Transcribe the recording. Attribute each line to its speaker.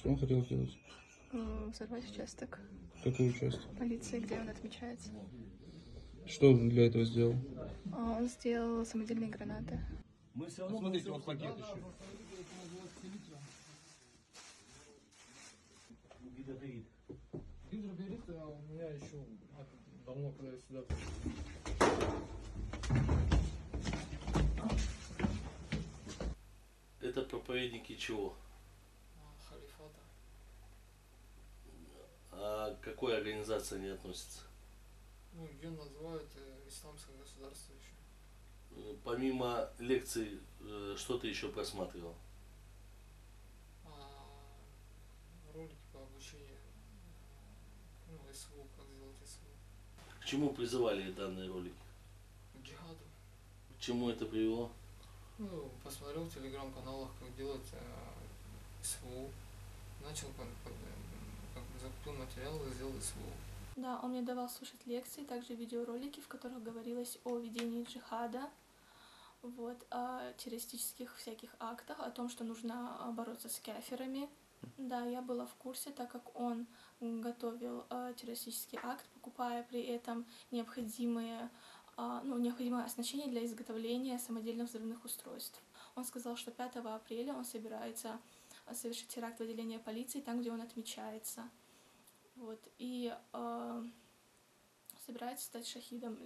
Speaker 1: Что он хотел сделать?
Speaker 2: Взорвать участок
Speaker 1: Какой участок?
Speaker 2: полиции, где он отмечается.
Speaker 1: Что он для этого сделал?
Speaker 2: Он сделал самодельные гранаты.
Speaker 1: Посмотрите, вот пакет еще.
Speaker 3: Гидроберит у меня еще давно, когда я сюда...
Speaker 4: Это проповедники чего?
Speaker 3: Халифата.
Speaker 4: А к какой организации они относятся?
Speaker 3: Ну, ее называют исламское государство еще.
Speaker 4: Помимо лекций, что ты еще просматривал?
Speaker 3: Ролики по обучению, ну, СВО, как сделать СВО.
Speaker 4: К чему призывали данные ролики?
Speaker 3: К джихаду.
Speaker 4: К чему это привело?
Speaker 3: Ну, посмотрел в телеграм-каналах, как делать СВО. Начал, закупил материалы и сделал СВО.
Speaker 5: Да, он мне давал слушать лекции, также видеоролики, в которых говорилось о ведении джихада, вот, о террористических всяких актах, о том, что нужно бороться с кафирами. Да, я была в курсе, так как он готовил террористический акт, покупая при этом необходимое оснащение для изготовления самодельных взрывных устройств. Он сказал, что 5 апреля он собирается совершить теракт в отделении полиции, там, где он отмечается. Вот, и собирается стать шахидом.